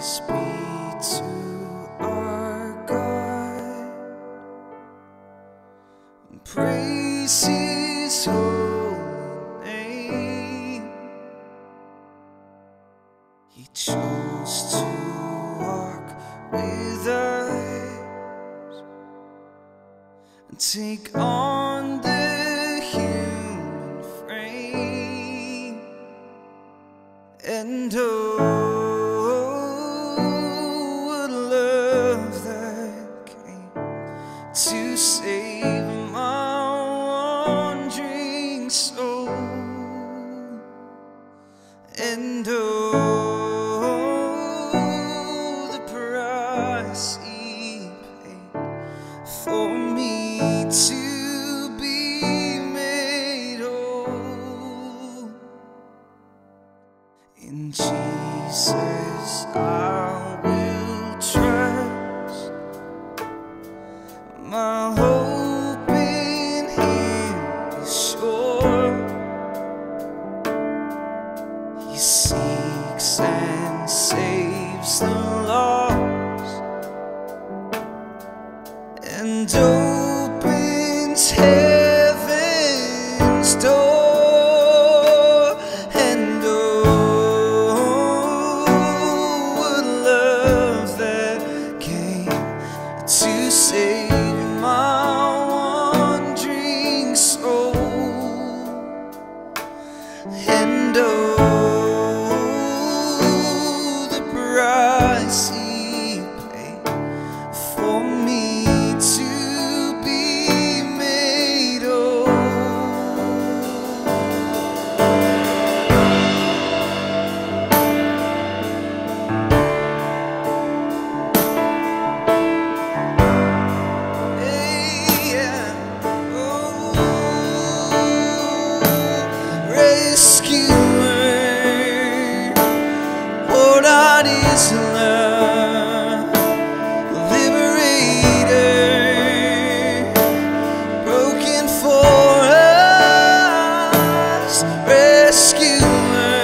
Praise be to our God, praise His holy name. He chose to walk with us and take on the human frame. And what love that came to save my wandering soul. And the price He paid for me to be made whole. In Jesus I will trust, my hope in Him is sure. He seeks and saves the lost and opens heaven's door. And what love that came to save my wandering soul. And the price He paid for me to be made whole. Rescuer, poured out His love, liberator, broken for us. Rescuer,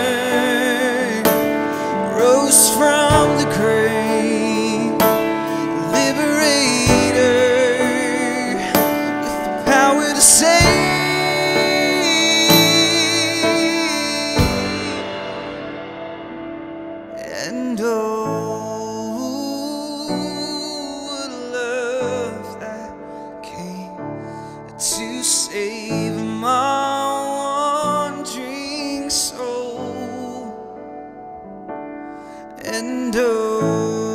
rose from the grave, liberator, with the power to save. And what love that came to save my wandering soul. And